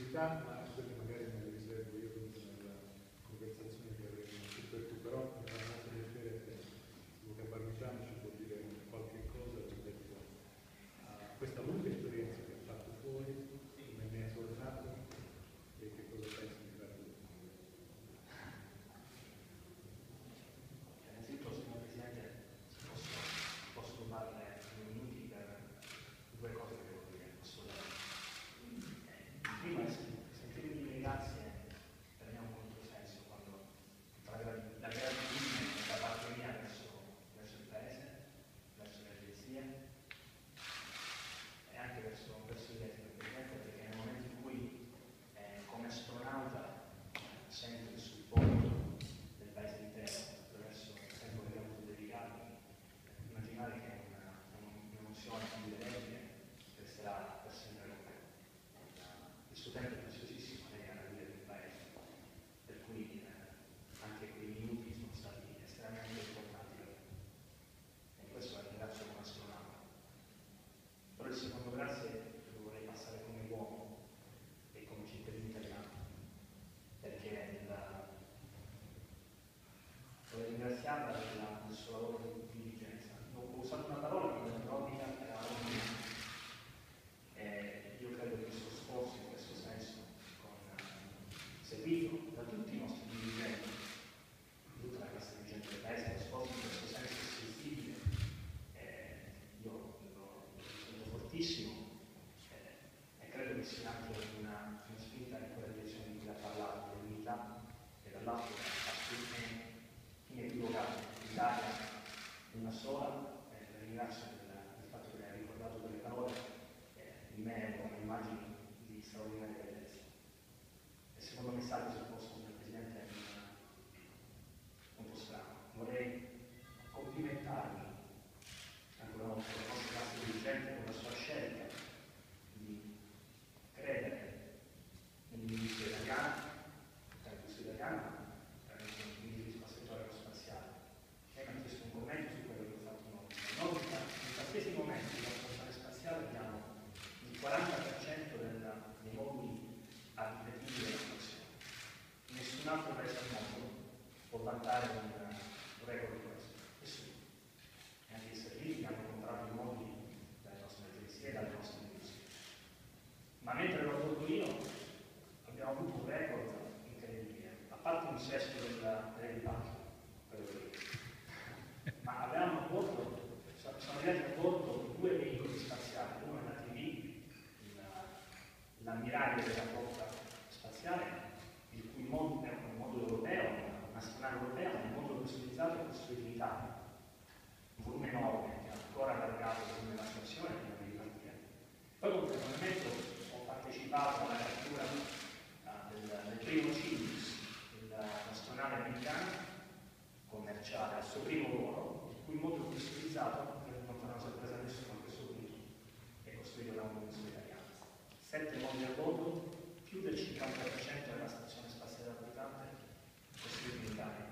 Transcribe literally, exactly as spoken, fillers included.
curiosità, ma quelle magari me le riservo io nella conversazione che avremo tu per tu, però mi fa molto piacere che Luca Parmigiano ci può dire qualche cosa rispetto a questa lunga esperienza che ha fatto fuori, come ne è tornato e che cosa pensi di fare dopo. Innanzitutto, signor Presidente, posso, posso rubarle due minuti per due cose che devo dire, assolutamente. Il primo è sentirmi dire grazie per me è un controsenso quando la, la gratitudine da parte mia verso, verso il Paese, verso le agenzie e anche verso, verso il Presidente, perché nel momento in cui eh, come astronauta sento il supporto del Paese intero attraverso il tempo che abbiamo dedicato, immaginare che è una, un'emozione indelebile resterà per sempre con me. Il suo tempo è preziosissimo, lei è la guida del Paese, per cui eh, anche quei minuti sono stati estremamente importanti per me. E questo la ringrazio come astronauta. Però il secondo grazie lo vorrei passare come uomo e come cittadino italiano, perché la, vorrei ringraziarla del, del suo lavoro di diligenza. Ho usato una parola che non propria per la mia. E io credo che il suo sforzo in questo senso, con, seguito da tutti i nostri dirigenti, tutta la classe dirigente del Paese, lo sforzo in questo senso è sensibile. Eh, io lo, lo sento fortissimo eh, e credo che sia anche una, una spinta in quella direzione di cui ha parlato, dell'unità e dall'altro è inequivocabile. L'Italia è una sola, eh, la ringrazio del, del fatto che mi ha ricordato delle parole eh, di me come immagini di straordinaria bellezza. Il secondo messaggio, se posso, signor Presidente, è un, un po' strano. Vorrei complimentarmi ancora una volta con la nostra classe dirigente con la sua scelta di credere nell'industria italiana, nell'industria italiana, mi riferisco al settore aerospaziale. Lei mi ha chiesto un commento su quello che ho fatto noi. Noi in qualsiasi momento nella stazione spaziale abbiamo il quaranta per cento del, dei moduli abitativi della stazione. Nessun altro paese al mondo può vantare un, un record di questo. Nessuno. E anche gli Stati Uniti hanno comprato i moduli dalle nostre agenzie e dalle nostre industrie. Ma mentre l'ho fatto io, abbiamo avuto un record incredibile, a parte un sesto dell'equipaggio, quello che ma avevamo a bordo, sono arrivati a bordo due veicoli spaziali, uno è la T V, l'ammiraglio della flotta spaziale, il cui modulo è un modulo europeo, una strana europea, ma il modulo personalizzato è costruito in Italia, un volume enorme che ha ancora allargato nella stazione prima di partire. Poi contemporaneamente ho partecipato alla cattura uh, del, del primo Cilius, l'astronave americana commerciale, al suo primo volo, il cui modulo personalizzato, che non farà sorpresa a nessuno a questo punto, è costruito da un'industria italiana. Sette moduli a bordo, più del cinquanta per cento della stazione spaziale orbitante costruito in Italia.